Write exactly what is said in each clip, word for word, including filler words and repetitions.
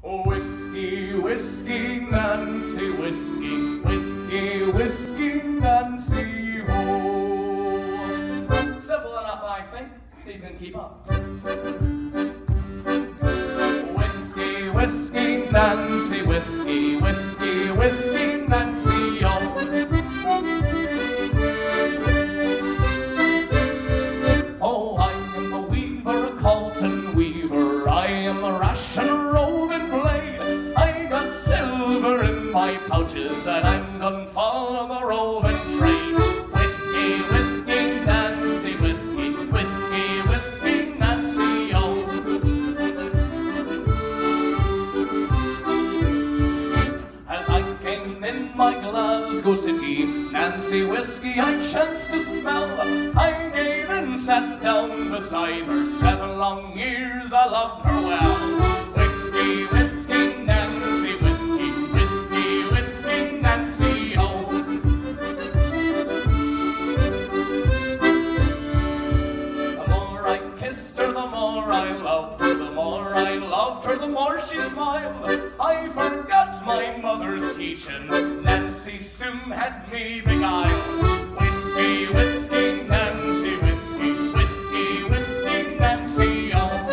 Whiskey, whiskey, Nancy, whiskey, whiskey, whiskey, Nancy, ho. Simple enough, I think. See if you can keep up. Whiskey, whiskey, Nancy, whiskey, whiskey, whiskey, Nancy, ho. Oh, I am a weaver, a Colton weaver. I am a rash and a roving blade. I got silver in my pouches, and I'm gonna follow the roving trade. Whiskey, whiskey, Nancy, whiskey, whiskey, whiskey, Nancy, oh. As I came in my Glasgow city, Nancy whiskey I chanced to smell. I gave in, sat down beside her. Seven long years I loved her well. Whiskey, whiskey, Nancy, whiskey, whiskey, whiskey, Nancy, oh. The more I kissed her, the more I loved her. The more I loved her, the more she smiled. I forgot my mother's teaching. Nancy soon had me beguiled. Whiskey, whiskey, Nancy, whiskey, whiskey, whiskey, Nancy, oh.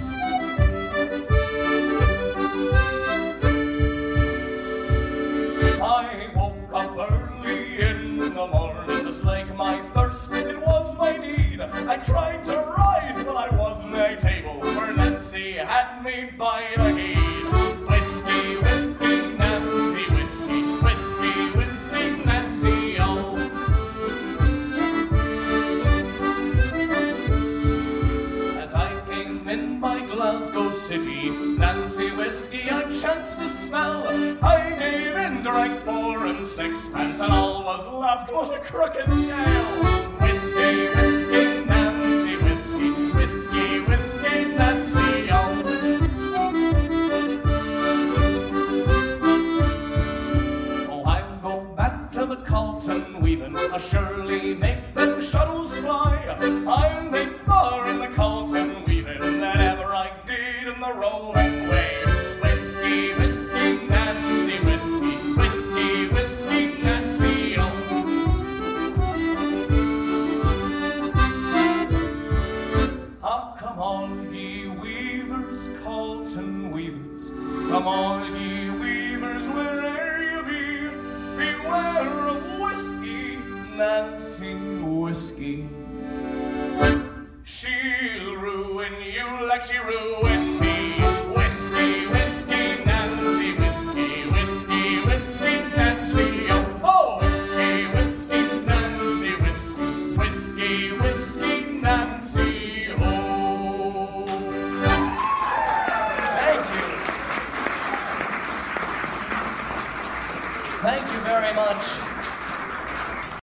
I woke up early in the morning, just like my thirst, it was my need. I tried to rise, but I wasn't a table, for Nancy had me by the head. Whiskey, whiskey, Nancy, whiskey, whiskey, whiskey, Nancy, oh. As I came in by Glasgow city, Nancy whiskey I chanced to smell. I gave in, drank four and sixpence, and all was left was a crooked scale. Whiskey, whiskey, Nancy, whiskey, whiskey, whiskey, Nancy, oh. Oh, I'll go back to the Colton weaving, I'll surely make them shuttles fly. I'll make more in the Colton weaving than ever I did in the roving way. Whiskey, whiskey, Nancy, whiskey, whiskey, whiskey, Nancy, oh. Ah, come on, ye weavers, Colton weavers, come on, ye weavers, where'er you be, beware of whiskey, Nancy, whiskey. She'll ruin you like she ruined me. Whiskey, whiskey, Nancy, whiskey, whiskey, whiskey, Nancy, oh. Oh, whiskey, whiskey, Nancy, whiskey, whiskey, whiskey, Nancy, oh. Thank you. Thank you very much.